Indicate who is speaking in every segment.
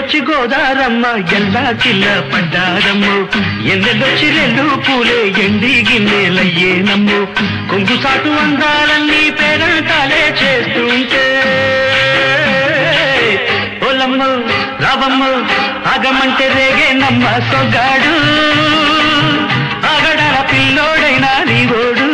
Speaker 1: వచ్చి గోదారమ్మ ఎల్లా కిల్ల పడ్డారమ్ము ఎన్నెలొచ్చి రెండు పూలే ఎండి గిన్నెలయ్యేనమ్ము కొంగు సాటు అందాలన్నీ పేరంటాలే చేస్తుంటే ఓలమ్మ రావమ్మ ఆగమంటే రేగే నమ్మ సొగ్గాడు ఆగడాల పిల్లోడైనా నీవోడు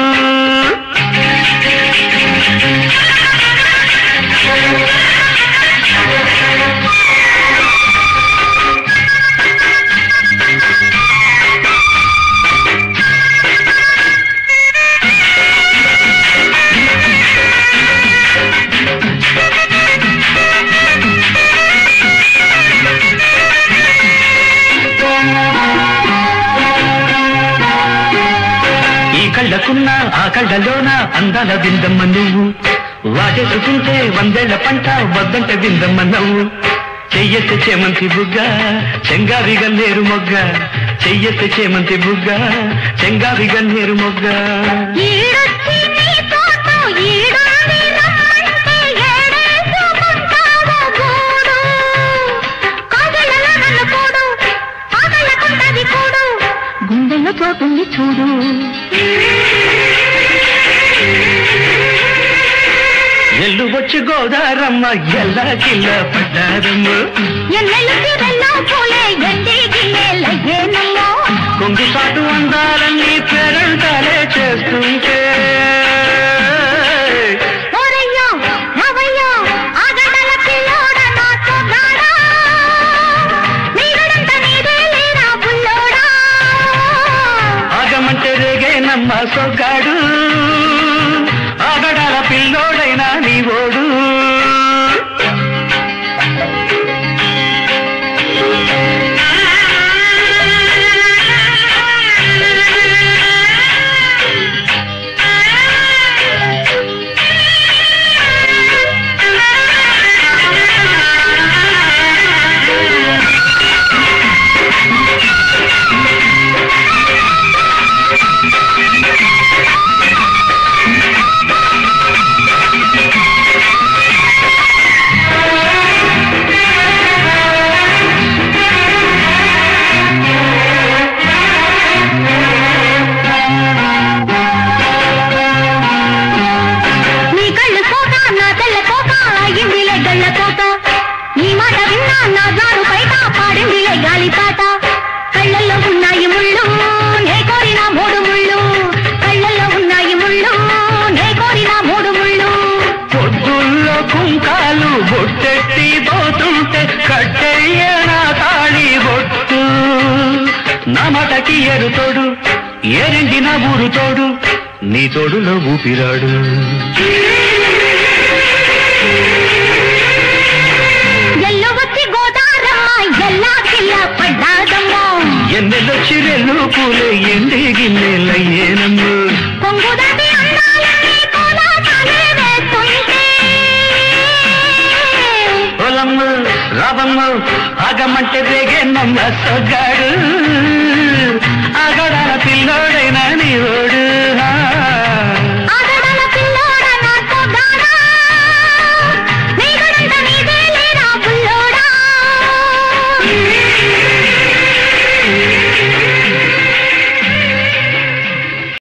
Speaker 1: కళ్ళకున్న ఆ కళ్ళలోన అందాల విందమ్మ నువ్వు వాటేసుకుంటే వందేళ్ల పంట వద్దంట విందమ్మ నవ్వు చెయ్యెత్తే చేమంతి బుగ్గ చెంగావి గన్నేరు మొగ్గ చెయ్యెత్తే చేమంతి బుగ్గ చెంగావి గన్నేరు మొగ్గ గుండెల్లో పోతుంది చూడు ఎల్లు వచ్చి గోదారమ్మ ఎల్లా కిల్ల పడ్డారమ్మ కొంగు సాటు అందాలన్నీ పేరంటాలే చేస్తుంటే ఆగమంటే రేగే నమ్మ సొగ్గాడు ఆగడాల పిల్లోడైనా నీవోడు బొట్టెట్టి పోతుంటే కట్టెయ్యనా తాళి బొట్టు నా మాటకి ఎరుతోడు ఏరెండి నా ఊరు తోడు నీ తోడులో ఊపిరాడు ఎన్నెలొచ్చి రెల్లు పూలే ఎండి గిన్నెలయ్యేనమ్ము రావమ్మ ఆగమంటే రేగే నమ్మ సొగ్గాడు ఆగడాల పిల్లోడైనా నీవోడు